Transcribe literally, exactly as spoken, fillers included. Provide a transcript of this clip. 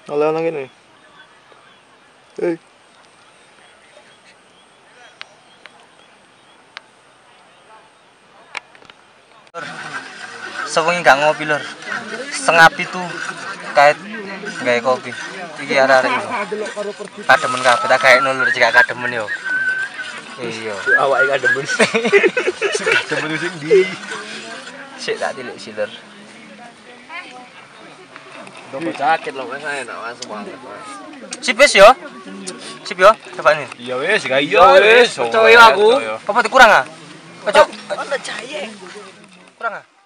Oleh nang kene. Hei. Sewengi gak ngopi lur. Setengah pitu kait gawe kopi. Iki arek-arek iki. Kademen kabeh tak gaekno lur jika kademen yo. Iya, Awake kademen. Kademen sing ndi? sik tak tilik sih lur. Dopo jaket lho wis enak Mas banget Mas. Sip wis yo. Sip yo, coba ini. Iya wis, gak iya wis. Percaya aku. Apa kurang ah? Ojo. Ono jaye. Kurang ah?